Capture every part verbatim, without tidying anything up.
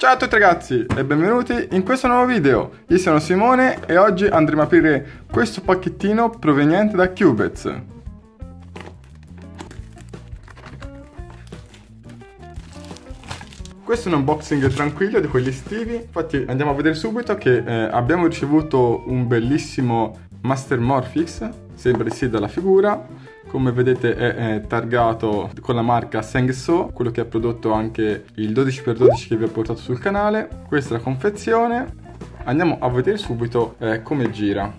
Ciao a tutti ragazzi e benvenuti in questo nuovo video. Io sono Simone e oggi andremo a aprire questo pacchettino proveniente da Cubez. Questo è un unboxing tranquillo di quelli estivi. Infatti andiamo a vedere subito che eh, abbiamo ricevuto un bellissimo Master Morphix. Sembra di sì dalla figura. Come vedete è, è targato con la marca Sengso, quello che ha prodotto anche il dodici per dodici che vi ho portato sul canale. Questa è la confezione. Andiamo a vedere subito eh, come gira.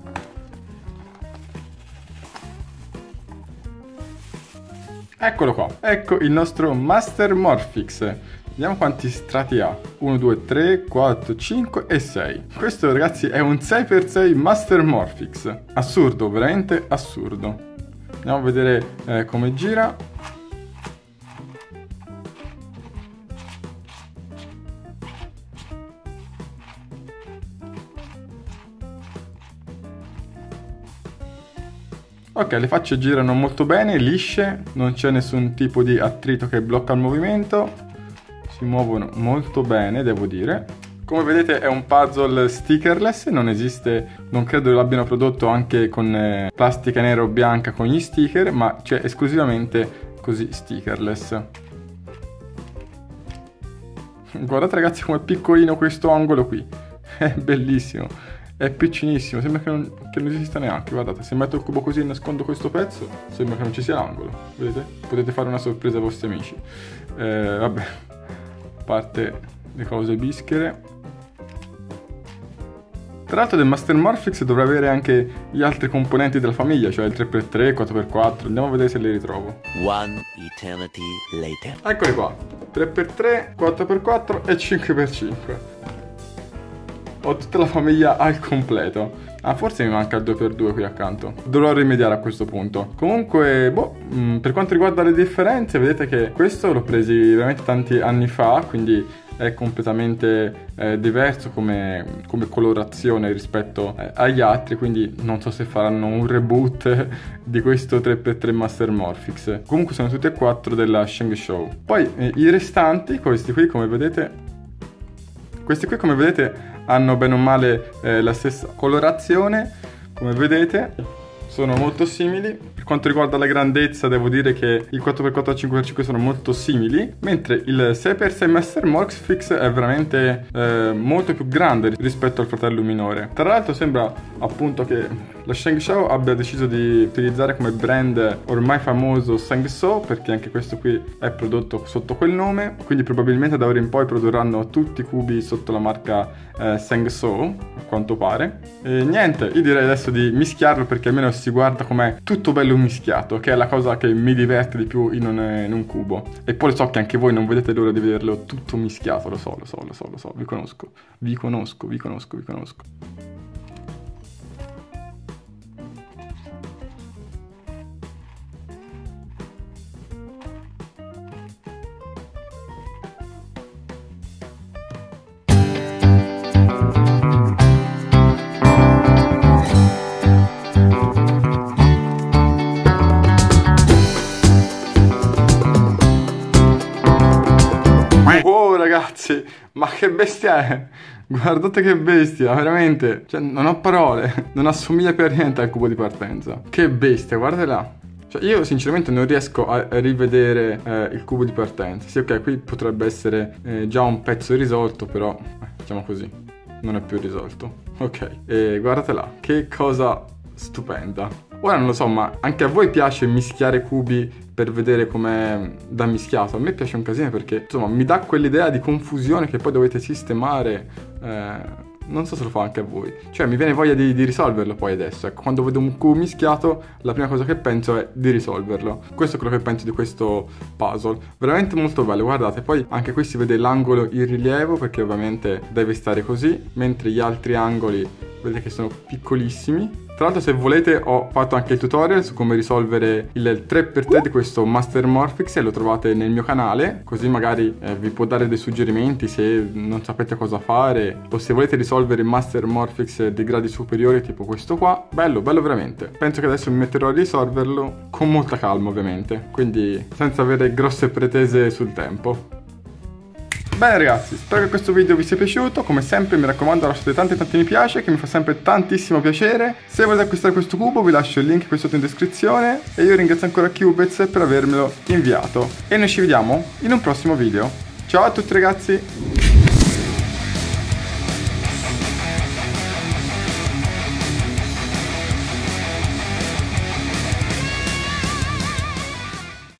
Eccolo qua, ecco il nostro Master Morphix. Vediamo quanti strati ha. uno, due, tre, quattro, cinque e sei. Questo ragazzi è un sei per sei Master Morphix. Assurdo, veramente assurdo. Andiamo a vedere eh, come gira. Ok, le facce girano molto bene, lisce, non c'è nessun tipo di attrito che blocca il movimento. Si muovono molto bene, devo dire. Come vedete è un puzzle stickerless, non esiste, non credo che l'abbiano prodotto anche con eh, plastica nera o bianca con gli sticker, ma c'è esclusivamente così stickerless. Guardate ragazzi com'è piccolino questo angolo qui, è bellissimo, è piccinissimo, sembra che non, che non esista neanche. Guardate, se metto il cubo così e nascondo questo pezzo, sembra che non ci sia l'angolo, vedete? Potete fare una sorpresa ai vostri amici. Eh, vabbè, a parte le cose bischere. Tra l'altro del Master Morphix dovrà avere anche gli altri componenti della famiglia, cioè il tre per tre, quattro per quattro, andiamo a vedere se li ritrovo. One eternity later. Eccoli qua, tre per tre, quattro per quattro e cinque per cinque. Ho tutta la famiglia al completo. Ah, forse mi manca il due per due qui accanto. Dovrò rimediare a questo punto. Comunque, boh, mh, per quanto riguarda le differenze, vedete che questo l'ho presi veramente tanti anni fa, quindi è completamente eh, diverso come, come colorazione rispetto eh, agli altri, quindi non so se faranno un reboot di questo tre per tre Master Morphix. Comunque sono tutti e quattro della Sengso. Poi eh, i restanti, questi qui come vedete, questi qui come vedete hanno bene o male eh, la stessa colorazione, come vedete sono molto simili. Per quanto riguarda la grandezza devo dire che il quattro per quattro e il cinque per cinque sono molto simili, mentre il sei per sei Master Morphix è veramente eh, molto più grande rispetto al fratello minore. Tra l'altro sembra appunto che la Sengso abbia deciso di utilizzare come brand ormai famoso Sengso, perché anche questo qui è prodotto sotto quel nome, quindi probabilmente da ora in poi produrranno tutti i cubi sotto la marca eh, Sengso, a quanto pare. E niente, io direi adesso di mischiarlo perché almeno si guarda com'è tutto bello mischiato, che è la cosa che mi diverte di più in un, in un cubo. E poi lo so che anche voi non vedete l'ora di vederlo tutto mischiato, lo so, lo so, lo so, lo so, vi conosco, vi conosco, vi conosco, vi conosco. Wow ragazzi, ma che bestia è! Guardate che bestia, veramente! Cioè, non ho parole, non assomiglia per niente al cubo di partenza. Che bestia, guardate là! Cioè, io sinceramente non riesco a rivedere eh, il cubo di partenza. Sì, ok, qui potrebbe essere eh, già un pezzo risolto, però, eh, diciamo così, non è più risolto. Ok, e guardate là, che cosa stupenda. Ora non lo so, ma anche a voi piace mischiare cubi per vedere com'è da mischiato? A me piace un casino perché, insomma, mi dà quell'idea di confusione che poi dovete sistemare. Eh, non so se lo fa anche a voi. Cioè, mi viene voglia di, di risolverlo poi adesso. Ecco, quando vedo un cubo mischiato, la prima cosa che penso è di risolverlo. Questo è quello che penso di questo puzzle. Veramente molto bello, guardate. Poi anche qui si vede l'angolo in rilievo, perché ovviamente deve stare così, mentre gli altri angoli vedete che sono piccolissimi. Tra l'altro, se volete, ho fatto anche il tutorial su come risolvere il tre per tre di questo Master Morphix e lo trovate nel mio canale, così magari eh, vi può dare dei suggerimenti se non sapete cosa fare, o se volete risolvere Master Morphix dei gradi superiori tipo questo qua. Bello, bello veramente. Penso che adesso mi metterò a risolverlo con molta calma, ovviamente, quindi senza avere grosse pretese sul tempo. Bene ragazzi, spero che questo video vi sia piaciuto. Come sempre mi raccomando lasciate tanti tanti mi piace, che mi fa sempre tantissimo piacere. Se volete acquistare questo cubo vi lascio il link qui sotto in descrizione. E io ringrazio ancora Cubez per avermelo inviato. E noi ci vediamo in un prossimo video. Ciao a tutti ragazzi.